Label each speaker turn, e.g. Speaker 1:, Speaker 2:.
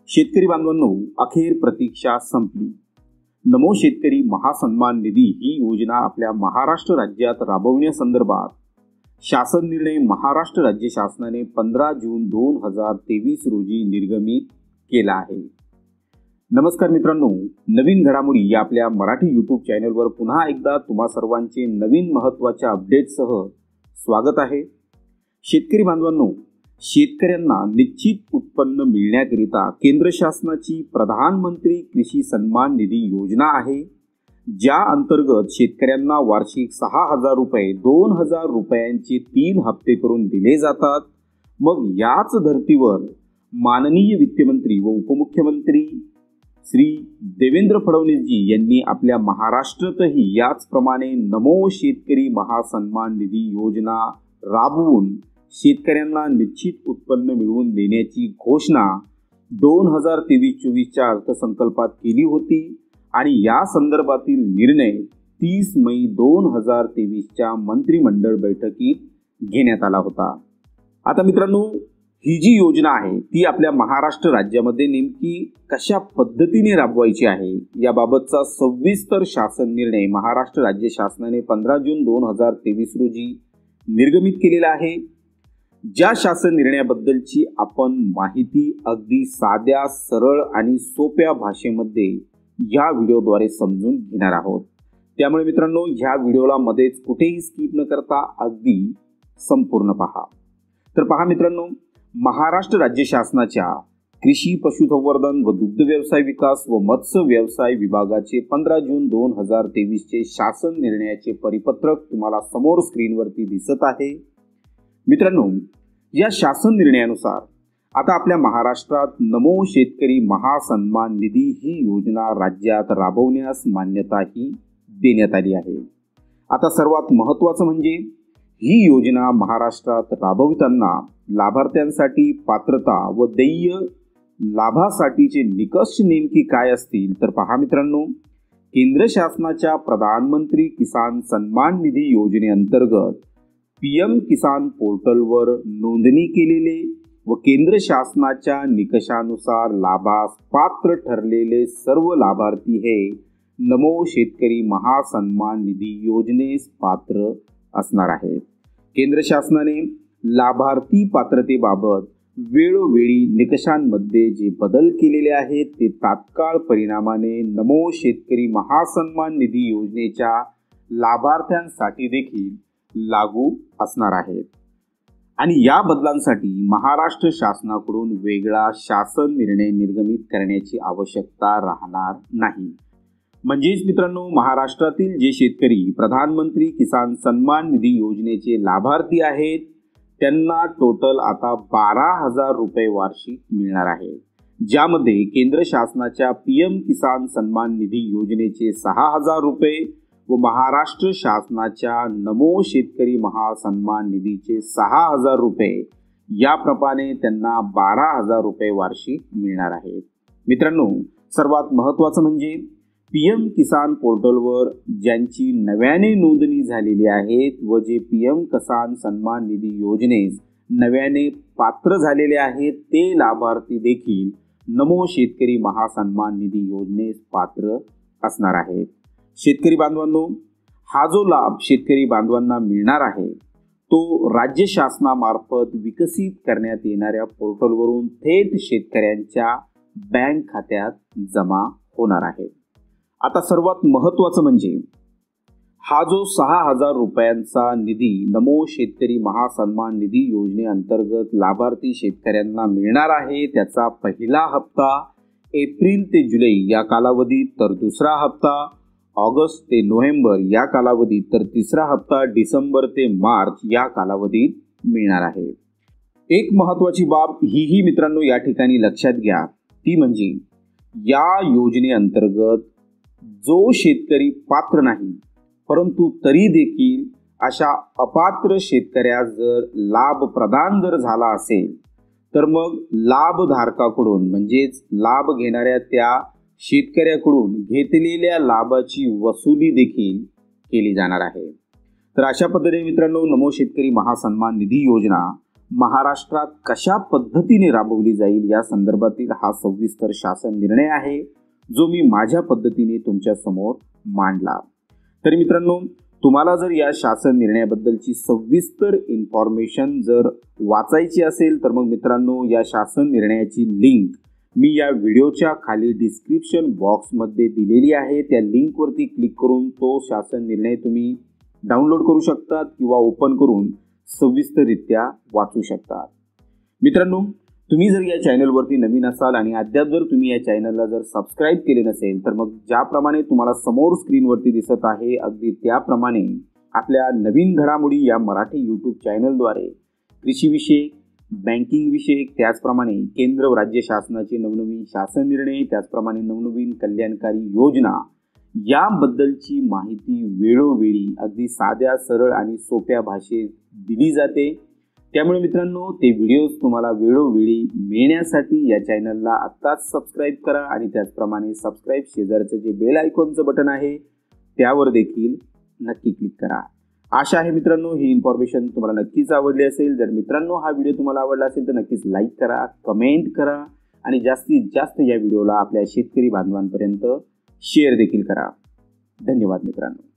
Speaker 1: शेतकरी बांधवांनो, अखेर प्रतीक्षा संपली. नमो शेतकरी महासन्मान निधी ही योजना आपल्या महाराष्ट्र राज्यात राबवण्यासंदर्भात शासन निर्णय महाराष्ट्र राज्य शासनाने 15 जून 2023 रोजी निर्गमित केला आहे. नमस्कार मित्रांनो, नवीन घडामोडी या आपल्या मराठी यूट्यूब चॅनलवर पुन्हा एकदा तुम्हा सर्वांचे नवीन महत्त्वाच्या अपडेटसह स्वागत आहे. शेतकरी बांधवांनो, शेतकऱ्यांना निश्चित उत्पन्न मिळण्याकरिता केंद्र शासनाची प्रधानमंत्री कृषी सन्मान निधी योजना आहे, ज्या अंतर्गत शेतकऱ्यांना वार्षिक 6,000 रुपये 2,000 रुपयांचे 3 हप्ते करून दिले जातात. मग याच धर्तीवर माननीय वित्तमंत्री व उपमुख्यमंत्री श्री देवेंद्र फडणवीसजी यांनी आपल्या महाराष्ट्रातही याचप्रमाणे नमो शेतकरी महासन्मान निधी योजना राबवून शेतकऱ्यांना निश्चित उत्पन्न मिळवून देण्याची घोषणा 2023-24च्या अर्थसंकल्पात केली होती आणि या संदर्भातील निर्णय 30 मई 2023च्या मंत्रिमंडळ बैठकीत घेण्यात आला होता. आता मित्रांनो, ही जी योजना आहे ती आपल्या महाराष्ट्र राज्यामध्ये नेमकी कशा पद्धतीने राबवायची आहे याबाबतचा सविस्तर शासन निर्णय महाराष्ट्र राज्य शासनाने 15 जून 2023 रोजी निर्गमित केलेला आहे. ज्या शासन निर्णयाबद्दलची आपण माहिती अगदी साध्या, सरळ आणि सोप्या भाषेमध्ये या व्हिडिओद्वारे समजून घेणार आहोत. त्यामुळे मित्रांनो, ह्या व्हिडिओला मध्येच कुठेही स्किप न करता अगदी संपूर्ण पहा. तर पहा मित्रांनो, महाराष्ट्र राज्य शासनाच्या कृषी, पशुसंवर्धन व दुग्ध व्यवसाय विकास व मत्स्य व्यवसाय विभागाचे 15 जून 2023चे शासन निर्णयाचे परिपत्रक तुम्हाला समोर स्क्रीनवरती दिसत आहे. मित्रांनो, या शासन निर्णयानुसार आता आपल्या महाराष्ट्रात नमो शेतकरी महासन्मान निधी ही योजना राज्यात राबवण्यास मान्यताही देण्यात आली आहे. आता सर्वात महत्त्वाचं म्हणजे ही योजना महाराष्ट्रात राबविताना लाभार्थ्यांसाठी पात्रता व देय लाभासाठीचे निकष नेमकी काय असतील तर पहा मित्रांनो, केंद्र शासनाच्या प्रधानमंत्री किसान सन्मान निधी योजनेअंतर्गत PM किसान पोर्टलवर नोंदणी केलेले व केंद्र शासनाच्या निकषानुसार लाभास पात्र ठरलेले सर्व लाभार्थी हे नमो शेतकरी महासन्मान निधी योजनेस पात्र असणार आहेत. केंद्र शासनाने लाभार्थी पात्रतेबाबत वेळोवेळी निकषांमध्ये जे बदल केलेले आहेत ते तात्काळ परिणामाने नमो शेतकरी महासन्मान निधी योजनेच्या लाभार्थ्यांसाठी देखील लागू असणार आहेत आणि या बदलांसाठी महाराष्ट्र शासनाकडून वेगळा शासन निर्णय निर्गमित करण्याची आवश्यकता राहणार नाही. म्हणजेच मित्रांनो, महाराष्ट्रातील जे शेतकरी प्रधानमंत्री किसान सन्मान निधी योजनेचे लाभार्थी आहेत त्यांना टोटल आता 12,000 रुपये वार्षिक मिळणार आहे, ज्यामध्ये केंद्र शासनाच्या PM किसान सन्मान निधी योजनेचे 6,000 रुपये व महाराष्ट्र शासनाच्या नमो शेतकरी महासन्मान निधीचे 6,000 रुपये याप्रमाणे त्यांना 12,000 रुपये वार्षिक मिळणार आहेत. मित्रांनो, सर्वात महत्त्वाचं म्हणजे PM किसान पोर्टलवर ज्यांची नव्याने नोंदणी झालेली आहे व जे PM किसान सन्मान निधी योजनेस नव्याने पात्र झालेले आहेत ते लाभार्थी देखील नमो शेतकरी महासन्मान निधी योजनेस पात्र असणार आहेत. शेतकरी बांधवांनो, हा जो लाभ शेतकरी बांधवांना मिळणार आहे तो राज्य शासनामार्फत विकसित करण्यात येणाऱ्या पोर्टलवरून थेट शेतकऱ्यांच्या बँक खात्यात जमा होणार आहे. आता सर्वात महत्त्वाचं म्हणजे हा जो 6,000 रुपयांचा निधी नमो शेतकरी महासन्मान निधी योजनेअंतर्गत लाभार्थी शेतकऱ्यांना मिळणार आहे त्याचा पहिला हप्ता एप्रिल ते जुलै या कालावधीत, तर दुसरा हप्ता ऑगस्ट ते नोव्हेंबर या कालावधीत, तर तिसरा हप्ता डिसेंबर ते मार्च या कालावधीत मिळणार आहे. एक महत्त्वाची बाब ही मित्रांनो या ठिकाणी लक्षात घ्या, ती म्हणजे या योजनेअंतर्गत जो शेतकरी पात्र नाही परंतु तरी देखील अशा अपात्र शेतकऱ्यास जर लाभ प्रदान जर झाला असेल तर मग लाभधारकाकडून म्हणजेच लाभ घेणाऱ्या त्या शेतकऱ्याकडून घेतलेल्या लाभाची वसुली देखील केली जाणार आहे. तर अशा पद्धतीने मित्रांनो, नमो शेतकरी महासन्मान निधी योजना महाराष्ट्रात कशा पद्धतीने राबवली जाईल या संदर्भातील हा सविस्तर शासन निर्णय आहे, जो मी माझ्या पद्धतीने तुमच्या समोर मांडला। तरी मित्रांनो, तुम्हाला जर या शासन निर्णयाबद्दलची सविस्तर इन्फॉर्मेशन जर वाचायची असेल तर मग मित्रांनो, या शासन निर्णयाची लिंक मी या व्हिडिओच्या खाली डिस्क्रिप्शन बॉक्समध्ये दिलेली आहे। त्या लिंकवरती क्लिक करून तो शासन निर्णय तुम्ही डाउनलोड करू शकतात किंवा ओपन करून सविस्तररित्या वाचू शकतात। मित्रांनो, तुम्ही जर या चॅनलवरती नवीन असाल आणि अद्याप जर तुम्ही या चॅनलला जर सबस्क्राईब केले नसेल तर मग ज्याप्रमाणे तुम्हाला समोर स्क्रीनवरती दिसत आहे अगदी त्याप्रमाणे आपल्या नवीन घडामोडी या मराठी यूट्यूब चॅनलद्वारे कृषीविषयक, बँकिंग विषयक, त्याचप्रमाणे केंद्र व राज्य शासनाचे नवनवीन शासन निर्णय, त्याचप्रमाणे नवनवीन कल्याणकारी योजना याबद्दलची माहिती वेळोवेळी अगदी साध्या, सरळ आणि सोप्या भाषेत दिली जाते। त्यामुळे मित्रांनो, ते व्हिडिओज तुम्हाला वेळोवेळी मिळण्यासाठी या चॅनलला आत्ताच सबस्क्राईब करा आणि त्याचप्रमाणे सबस्क्राईब शेजारचं जे बेल आयकॉनचं बटन आहे त्यावर देखील नक्की क्लिक करा। आशा आहे मित्रांनो, ही इन्फॉर्मेशन तुम्हाला नक्कीच आवडली असेल। जर मित्रांनो हा व्हिडिओ तुम्हाला आवडला असेल तर नक्कीच लाईक करा, कमेंट करा आणि जास्तीत जास्त या व्हिडिओला आपल्या शेतकरी बांधवांपर्यंत शेअर देखील करा। धन्यवाद मित्रांनो।